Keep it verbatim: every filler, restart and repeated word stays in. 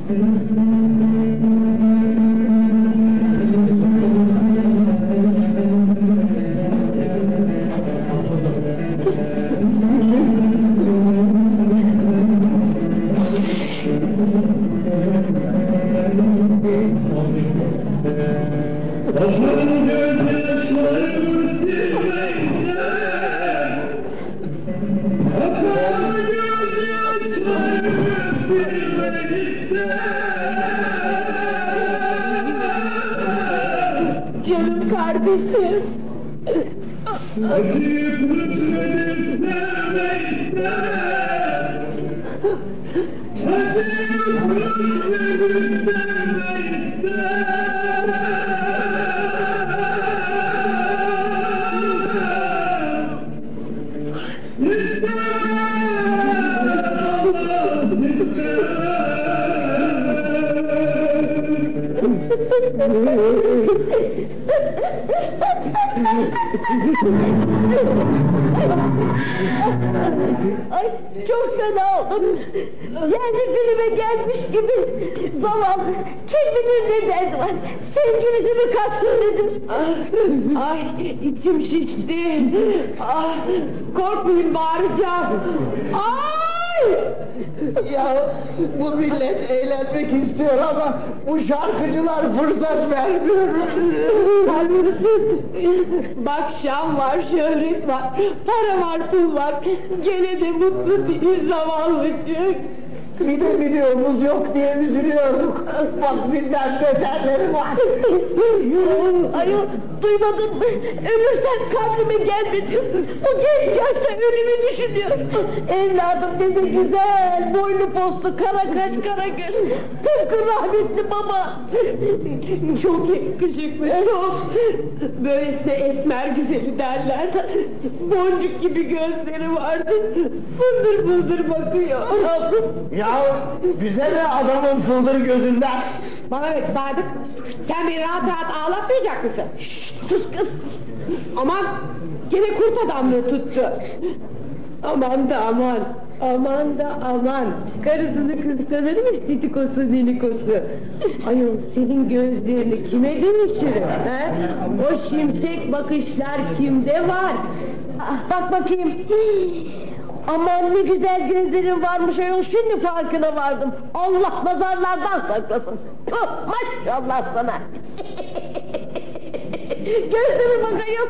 Canım kardeşim! Acıyı kurtulur sevmekten, acıyı kurtulur sevmekten. Ay çok fena oldum. Yani filme gelmiş gibi. Babam kim bilir ne derdi var. Sevgilisi mi kattı nedir? Ah, ay içim şişti. Ah, korkmayın bağıracağım. Ay! Ya bu millet eğlenmek istiyor ama bu şarkıcılar fırsat vermiyor. Bak şan var, şöhret var, para var, pul var. Gene de mutlu değil zavallıcık. Bir de videomuz yok diye üzülüyorduk. Bak bizden beterleri var. Ayol duymadın mı? Ölürsem kabrime gelme diyor. O genç yaşta ölümü düşünüyor. Evladım dedi güzel, boylu postlu, kara kaç kara göz. Tıpkı rahmetli baba. Çok yakışıklı, çok. Böylesine esmer güzeli derler. Boncuk gibi gözleri vardı. Fıldır fıldır bakıyor. Ya bize ne adamın fıldır gözünden? Bana bak Sadık, sen beni rahat rahat ağlatmayacak mısın? Şşt, sus kız! Aman, gene kurt adamlığı tuttu! Aman da aman, aman da aman! Karısını kıskanırmış titikosu ninikosu! Ayol senin gözlerini kime dönüştürür, he? O şimşek bakışlar kimde var? Ah, bak bakayım! Aman ne güzel gözlerin varmış ayol, şimdi farkına vardım. Allah nazarlardan saklasın. Tuh, maşallah sana. Gözlerime bak ayol.